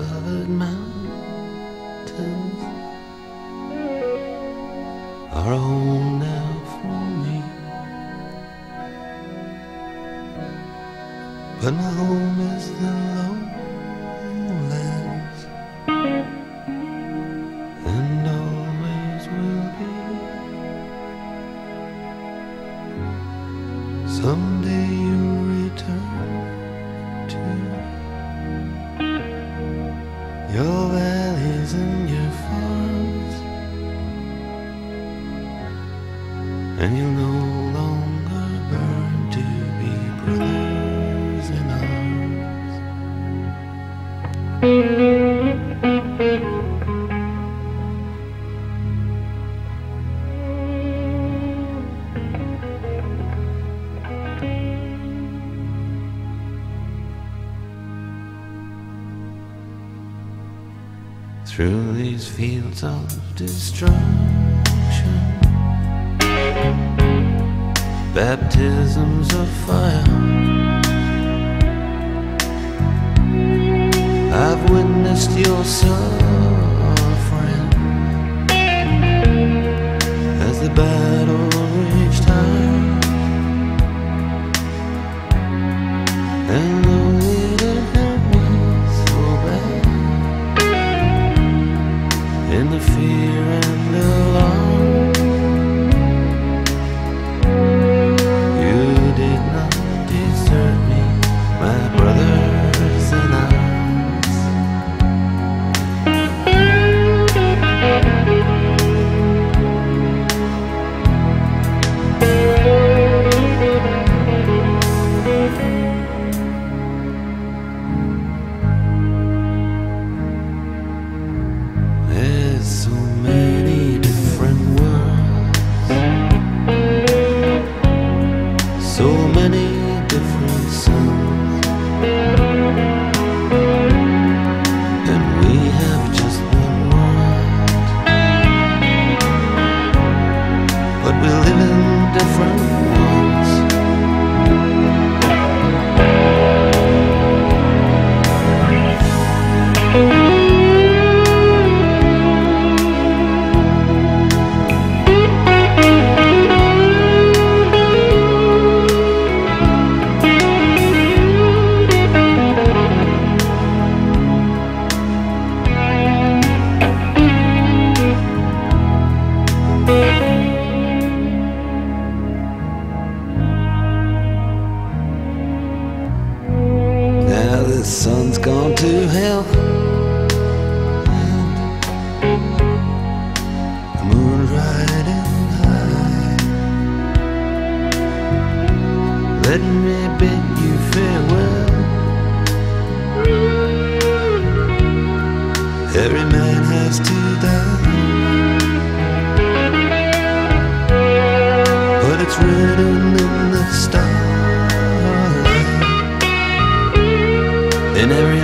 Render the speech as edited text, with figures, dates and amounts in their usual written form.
snow-covered mountains are home now for me, but my home is the lowlands, and always will be. Someday you'll return to your valleys and your farms, and you'll no longer burn to be brothers in arms. Through these fields of destruction, baptisms of fire, I've witnessed your suffering as the battle raged high, and though it didn't hurt me so bad, in the fear and alarm, you did not desert me, my brothers in arms. There's so many different worlds, so many different suns, and we have just one world, but we live in different ones. Now the sun's gone to hell, and the moon's riding high. Let me bid you farewell. Every man has to die, but it's written in the stars. In every